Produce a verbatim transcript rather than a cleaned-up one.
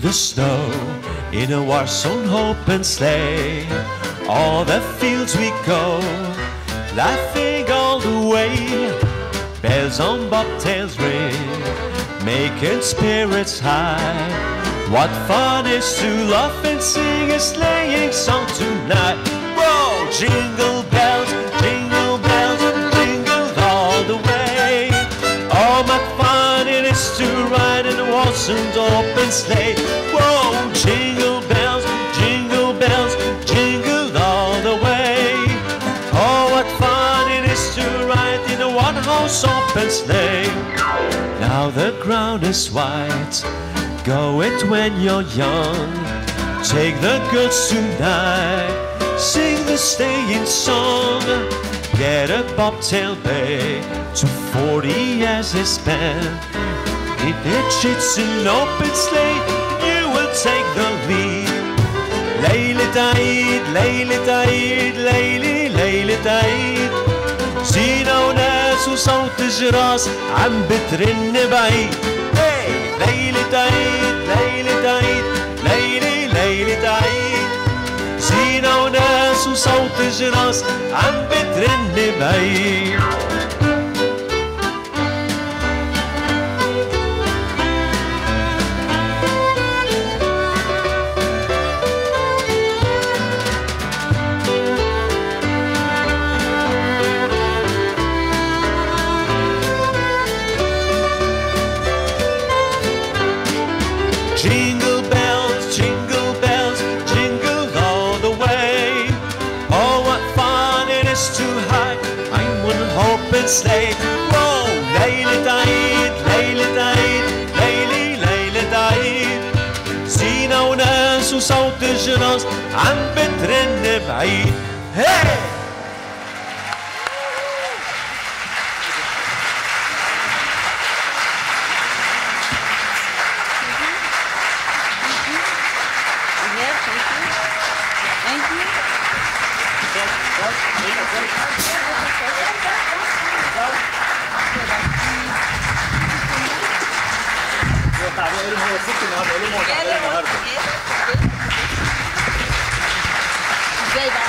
the snow in a war-sown open sleigh. All the fields we go, laughing all the way. Bells on bobtails ring, making spirits high. What fun is to laugh and sing a sleighing song tonight. Whoa! Jingle bells, jingle bells, jingle all the way. Oh, what fun it is to ride in a war-sown open sleigh. Whoa! Jingle bells, jingle bells, jingle all the way. Oh, what fun it is to ride in a one-horse open sleigh. Now the ground is white, go it when you're young. Take the goods tonight, sing the staying song. Get a bobtail bay to forty years is spent. If it's an open sleigh, you will take the lead. Leili Taid, Leili Taid, Leili, Leili Taid. زينة وناس وصوت جراس عم بترن بعيد. Hey! ليلة عيد، ليلة عيد، ليلي ليلة عيد. زينة وناس وصوت جراس عم بترن بعيد. Jingle bells, jingle bells, jingle all the way. Oh, what fun it is to hide in one open sleigh. Whoa! ليلة عيد، ليلة عيد، ليلي ليلة عيد. زينة وناس وصوت الجرس عم بترن بعيد. Hey! ازاي بقى